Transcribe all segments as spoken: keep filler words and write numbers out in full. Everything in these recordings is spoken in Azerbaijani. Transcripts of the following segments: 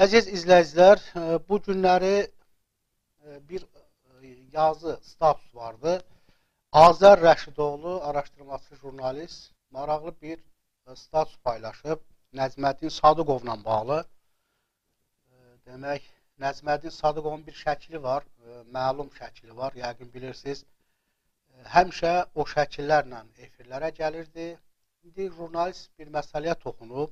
Əziz izləyicilər, bu günləri bir yazı status vardı. Azər Rəşidoğlu, araşdırmacı jurnalist, maraqlı bir status paylaşıb Nəcməddin Sadıqovla bağlı. Demək, Nəcməddin Sadıqovun bir şəkli var, məlum şəkli var, yəqin bilirsiniz. Həmişə o şəkillərlə efirlərə gəlirdi. İndi jurnalist bir məsələyə toxunub.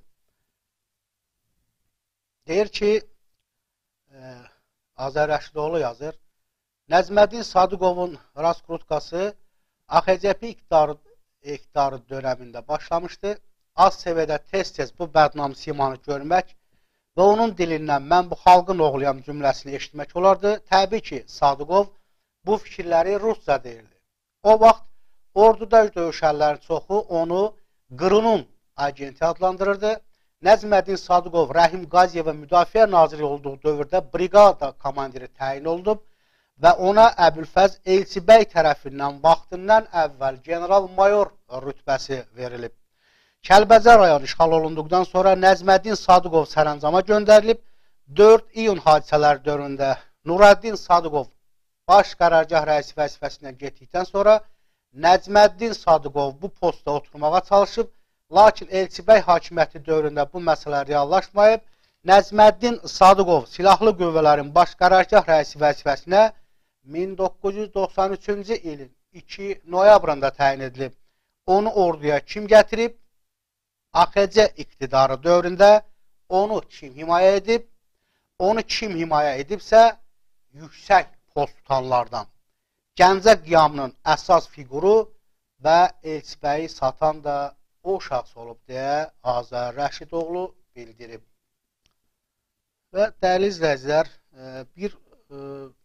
Deyir ki, e, Azər Rəşidoğlu yazır, Nəcməddin Sadıqovun raskrutkası A X C P iktidarı, iktidarı dönəmində başlamışdı. Az seviyədə tez-tez bu bədnam simanı görmək və onun dilindən mən bu xalqın oğluyam cümləsini eşitmək olardı. Təbii ki, Sadıqov bu fikirləri rusca deyirdi. O vaxt orduda döyüşənlərin çoxu onu Qırının agenti adlandırırdı. Nəcməddin Sadıqov Rəhim Qaziyevə müdafiə naziri olduğu dövrdə briqada komandiri təyin olunub və ona Əbülfəz Elçibəy tərəfindən vaxtından əvvəl general-mayor rütbəsi verilib. Kəlbəcər rayonu işğal olunduqdan sonra Nəcməddin Sadıqov sərəncama göndərilib. dörd iyun hadisələri dövründə Nurəddin Sadıqov baş qərargah rəisi vəzifəsindən getdikdən sonra Nəcməddin Sadıqov bu postda oturmağa çalışıb, lakin Elçibəy hakimiyyəti dövründə bu məsələ reallaşmayıb. Nəcməddin Sadıqov silahlı qüvvələrin baş qərargah rəisi vəzifəsinə min doqquz yüz doxsan üçüncü ilin iki noyabrında təyin edilib. Onu orduya kim gətirib? A X C iktidarı dövründə onu kim himayə edib? Onu kim himayə edibsə, yüksək post tutanlardan. Gəncə qiyamının əsas figuru və Elçibəyi satan da o şəxs olub deyə Azər Rəşidoğlu bildirib. Və dəyərli izləyicilər, bir e,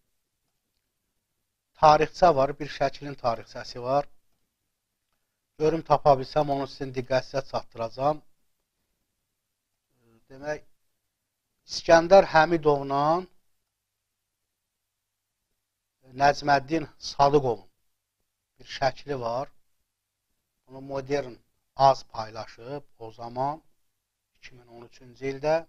tarixçə var, bir şəklin tarixçəsi var. Görüm tapa bilsəm, onu sizin diqqətinizə çatdıracam. Demək, İskəndər Həmidovla Nəcməddin Sadıqovun bir şəkli var. Bunu modern az paylaşıb o zaman iki min on üçüncü ildə.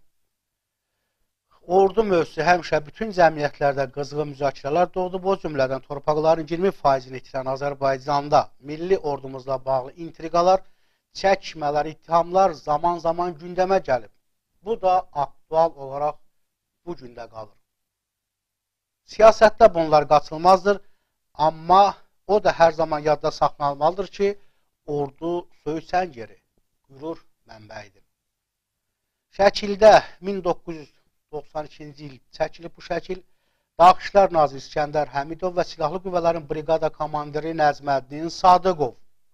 Ordu mövzusu həmişə bütün cəmiyyətlərdə qızğın müzakirələr doğdu. Bu cümlədən torpaqların iyirmi faizini itirən Azərbaycanda milli ordumuzla bağlı intriqalar, çəkişmələr, ittihamlar zaman-zaman gündəmə gəlib. Bu da aktual olaraq bu gündə qalır. Siyasətdə bunlar qaçılmazdır, amma o da hər zaman yadda saxlanılmalıdır ki, ordu söysən yeri, qürur mənbəyidir. Şəkildə min doqquz yüz doxsan ikinci il çəkilib bu şəkil. Daxillər naziri İskəndər Həmidov və silahlı qüvvələrin briqada komandiri Nəcməddin Sadıqov.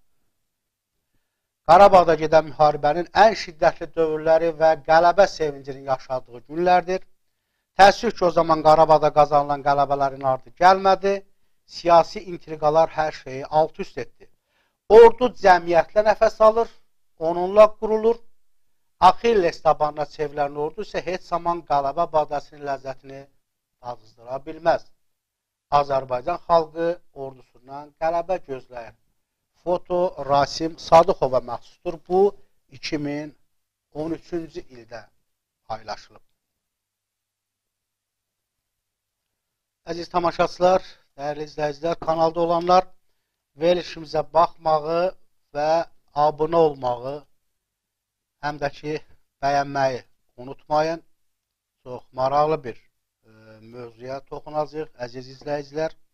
Qarabağda gedən müharibənin ən şiddətli dövrləri və qələbə sevincinin yaşadığı günlərdir. Təəssüf ki, o zaman Qarabağda qazanılan qələbələrin ardı gəlmədi. Siyasi intriqalar hər şeyi alt üst etdi. Ordu cəmiyyətlə nəfəs alır, onunla qurulur. Axilles tabanına çevrilən ordu isə heç zaman qələbə badəsinin ləzzətini dazızdıra bilməz. Azərbaycan xalqı ordusundan qələbə gözləyir. Foto Rasim Sadıqova məxsusdur. Bu iki min on üçüncü ildə paylaşılıb. Əziz tamaşaçılar, dəyərli izləyicilər, kanalda olanlar verilişimizə baxmağı və abunə olmağı, həm də ki, bəyənməyi unutmayın. Çox maraqlı bir e, mövzuya toxunacaq, əziz izləyicilər.